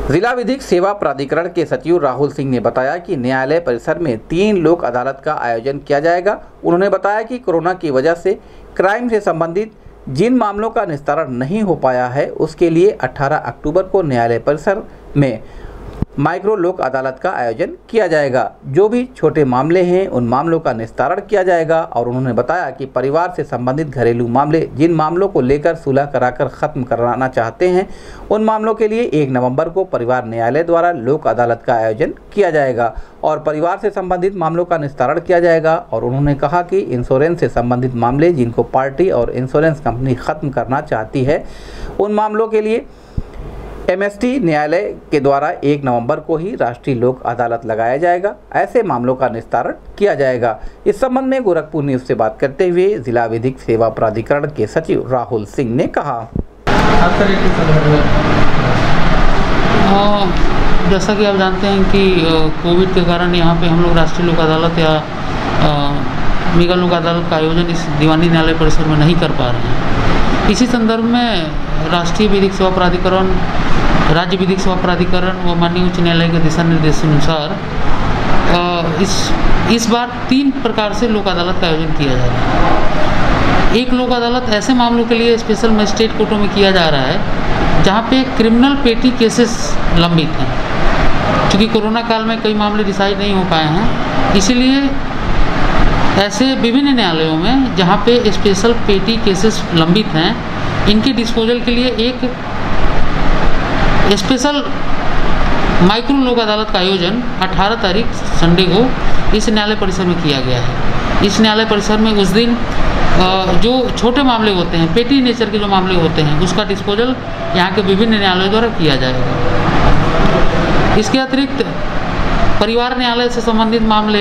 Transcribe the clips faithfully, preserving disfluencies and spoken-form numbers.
जिला विधिक सेवा प्राधिकरण के सचिव राहुल सिंह ने बताया कि न्यायालय परिसर में तीन लोक अदालत का आयोजन किया जाएगा। उन्होंने बताया कि कोरोना की वजह से क्राइम से संबंधित जिन मामलों का निस्तारण नहीं हो पाया है, उसके लिए अठारह अक्टूबर को न्यायालय परिसर में माइक्रो लोक अदालत का आयोजन किया जाएगा। जो भी छोटे मामले हैं उन मामलों का निस्तारण किया जाएगा। और उन्होंने बताया कि परिवार से संबंधित घरेलू मामले जिन मामलों को लेकर सुलह कराकर ख़त्म कराना चाहते हैं, उन मामलों के लिए एक नवंबर को परिवार न्यायालय द्वारा लोक अदालत का आयोजन किया जाएगा और परिवार से संबंधित मामलों का निस्तारण किया जाएगा। और उन्होंने कहा कि इंश्योरेंस से संबंधित मामले जिनको पार्टी और इंश्योरेंस कंपनी ख़त्म करना चाहती है, उन मामलों के लिए एमएसटी न्यायालय के द्वारा एक नवंबर को ही राष्ट्रीय लोक अदालत लगाया जाएगा। ऐसे मामलों का निस्तारण किया जाएगा। इस संबंध में गोरखपुर न्यूज से बात करते हुए जिला विधिक सेवा प्राधिकरण के सचिव राहुल सिंह ने कहा, जैसा कि आप जानते हैं कि कोविड के कारण यहाँ पे हम लोग राष्ट्रीय लोक अदालत या मेगा लोक अदालत का आयोजन इस दीवानी न्यायालय परिसर में नहीं कर पा रहे हैं। इसी संदर्भ में राष्ट्रीय विधिक सेवा प्राधिकरण, राज्य विधिक सेवा प्राधिकरण व माननीय उच्च न्यायालय के दिशा निर्देशानुसार इस इस बार तीन प्रकार से लोक अदालत का आयोजन किया जा रहा है। एक लोक अदालत ऐसे मामलों के लिए स्पेशल मजिस्ट्रेट कोर्टों में किया जा रहा है जहां पे क्रिमिनल पेटी केसेस लंबित हैं। चूँकि कोरोना काल में कई मामले डिसाइड नहीं हो पाए हैं, इसीलिए ऐसे विभिन्न न्यायालयों में जहां पे स्पेशल पेटी केसेस लंबित हैं, इनके डिस्पोजल के लिए एक स्पेशल माइक्रो लोक अदालत का आयोजन अठारह तारीख संडे को इस न्यायालय परिसर में किया गया है। इस न्यायालय परिसर में उस दिन जो छोटे मामले होते हैं, पेटी नेचर के जो मामले होते हैं, उसका डिस्पोजल यहाँ के विभिन्न न्यायालयों द्वारा किया जाएगा। इसके अतिरिक्त परिवार न्यायालय से संबंधित मामले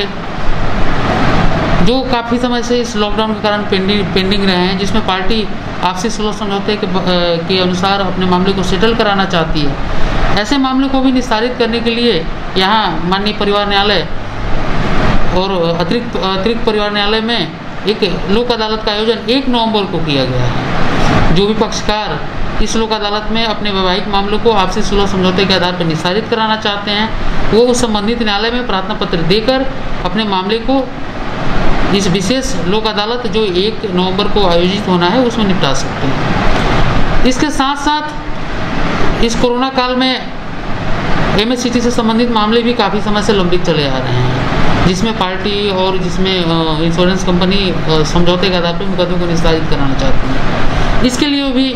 जो काफ़ी समय से इस लॉकडाउन के कारण पेंडिंग पेंडिंग रहे हैं, जिसमें पार्टी आपसी सुलह समझौते के, के अनुसार अपने मामले को सेटल कराना चाहती है, ऐसे मामले को भी निस्तारित करने के लिए यहाँ माननीय परिवार न्यायालय और अतिरिक्त अतिरिक्त परिवार न्यायालय में एक लोक अदालत का आयोजन एक नवंबर को किया गया है। जो भी पक्षकार इस लोक अदालत में अपने वैवाहिक मामलों को आपसी सुलह समझौते के आधार पर निस्तारित कराना चाहते हैं, वो उस संबंधित न्यायालय में प्रार्थना पत्र देकर अपने मामले को इस विशेष लोक अदालत जो एक नवंबर को आयोजित होना है उसमें निपटा सकते हैं। इसके साथ साथ इस कोरोना काल में एमएससीटी से संबंधित मामले भी काफ़ी समय से लंबित चले आ रहे हैं, जिसमें पार्टी और जिसमें इंश्योरेंस कंपनी समझौते के आधार पर मुकदमे को निस्तारित कराना चाहती है। इसके लिए भी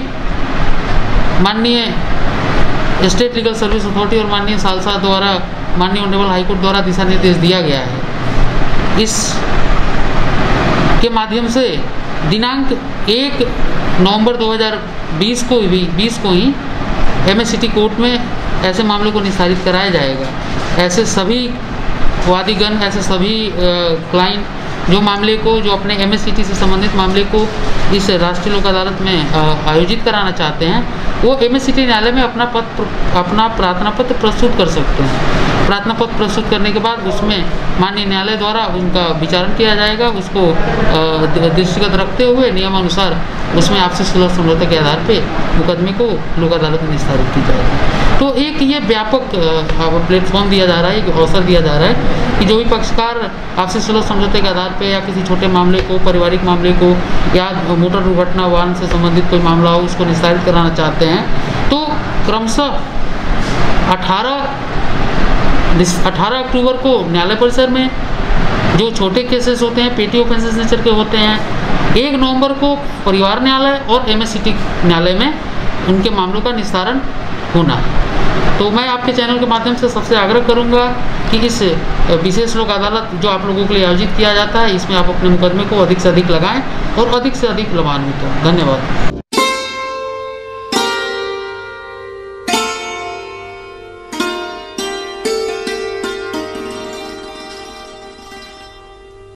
माननीय स्टेट लीगल सर्विस अथॉरिटी और माननीय सालसा द्वारा माननीय ऑनरेबल हाईकोर्ट द्वारा दिशा निर्देश दिया गया है। इस के माध्यम से दिनांक एक नवंबर दो हज़ार बीस को भी बीस को ही एमएससीटी कोर्ट में ऐसे मामलों को निस्तारित कराया जाएगा। ऐसे सभी वादीगण, ऐसे सभी क्लाइंट जो मामले को जो अपने एमएससीटी से संबंधित मामले को इस राष्ट्रीय लोक अदालत में आयोजित कराना चाहते हैं, वो एमएससीटी न्यायालय में अपना पत्र अपना प्रार्थना पत्र प्रस्तुत कर सकते हैं। प्रार्थना पत्र प्रस्तुत करने के बाद उसमें माननीय न्यायालय द्वारा उनका विचारण किया जाएगा। उसको दृष्टिगत रखते हुए नियमानुसार उसमें आपसी सुलह समझौते के आधार पे मुकदमे को लोक अदालत में निस्तारित की जाएगी। तो एक ये व्यापक प्लेटफॉर्म दिया जा रहा है, एक अवसर दिया जा रहा है कि जो भी पक्षकार आपसी सुलह समझौते के आधार पे या किसी छोटे मामले को, पारिवारिक मामले को या मोटर दुर्घटना वाहन से संबंधित कोई मामला हो, उसको निस्तारित कराना चाहते हैं, तो क्रमशः अठारह अठारह अक्टूबर को न्यायालय परिसर में जो छोटे केसेस होते हैं, पेटी ऑफेंसेस नेचर के होते हैं, एक नवंबर को परिवार न्यायालय और एमएससीटी न्यायालय में उनके मामलों का निस्तारण होना है। तो मैं आपके चैनल के माध्यम से सबसे आग्रह करूंगा कि इस विशेष लोक अदालत जो आप लोगों के लिए आयोजित किया जाता है, इसमें आप अपने मुकदमे को अधिक से अधिक लगाएं और अधिक से अधिक लाभान्वित हों। धन्यवाद।